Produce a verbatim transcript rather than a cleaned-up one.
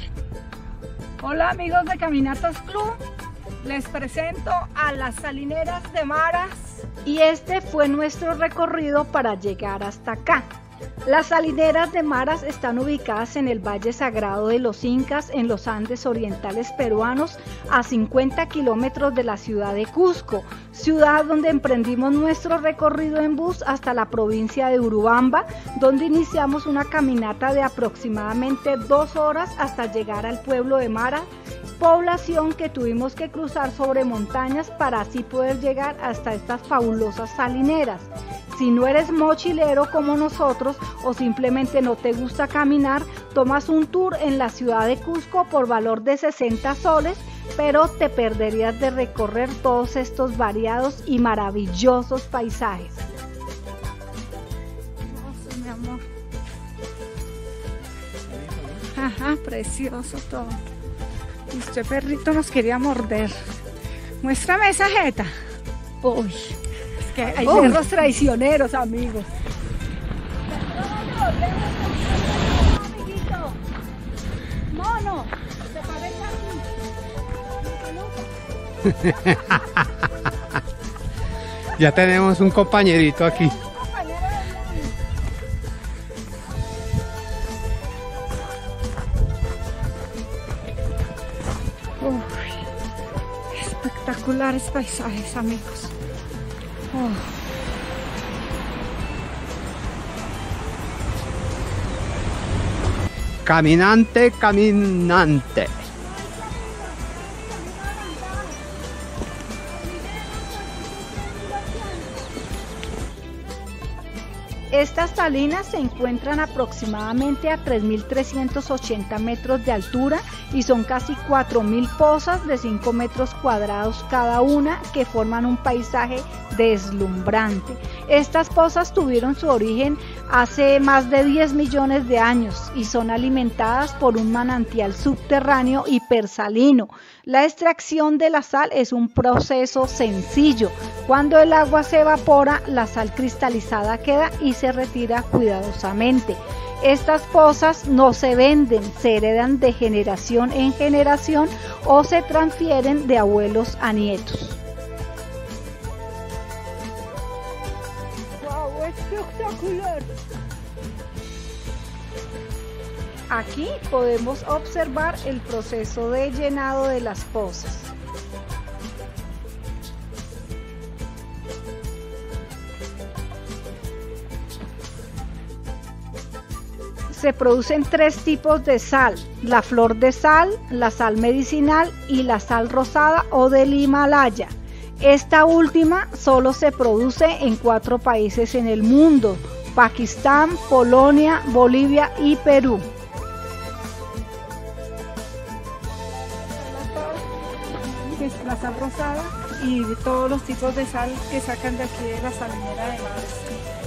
Hola amigos de Caminatas Club, les presento a las salineras de Maras y este fue nuestro recorrido para llegar hasta acá. Las salineras de Maras están ubicadas en el Valle Sagrado de los Incas, en los Andes orientales peruanos, a cincuenta kilómetros de la ciudad de Cusco, ciudad donde emprendimos nuestro recorrido en bus hasta la provincia de Urubamba, donde iniciamos una caminata de aproximadamente dos horas hasta llegar al pueblo de Maras, población que tuvimos que cruzar sobre montañas para así poder llegar hasta estas fabulosas salineras. Si no eres mochilero como nosotros o simplemente no te gusta caminar, tomas un tour en la ciudad de Cusco por valor de sesenta soles, pero te perderías de recorrer todos estos variados y maravillosos paisajes. Hermoso, mi amor. Ajá, precioso todo. Este perrito nos quería morder. Muéstrame esa jeta. Uy. Que hay oh. perros traicioneros, amigos. Mono, se parece a ti. Ya tenemos un compañerito aquí. Uy, espectaculares paisajes, amigos. Oh. Caminante, caminante. Estas salinas se encuentran aproximadamente a tres mil trescientos ochenta metros de altura y son casi cuatro mil pozas de cinco metros cuadrados cada una que forman un paisaje deslumbrante. Estas pozas tuvieron su origen hace más de diez millones de años y son alimentadas por un manantial subterráneo hipersalino. La extracción de la sal es un proceso sencillo. Cuando el agua se evapora, la sal cristalizada queda y se retira cuidadosamente. Estas pozas no se venden, se heredan de generación en generación o se transfieren de abuelos a nietos. ¡Wow! ¡Espectacular! Aquí podemos observar el proceso de llenado de las pozas. Se producen tres tipos de sal: la flor de sal, la sal medicinal y la sal rosada o del Himalaya. Esta última solo se produce en cuatro países en el mundo: Pakistán, Polonia, Bolivia y Perú. Es la sal rosada y de todos los tipos de sal que sacan de aquí de la salinera de Maras.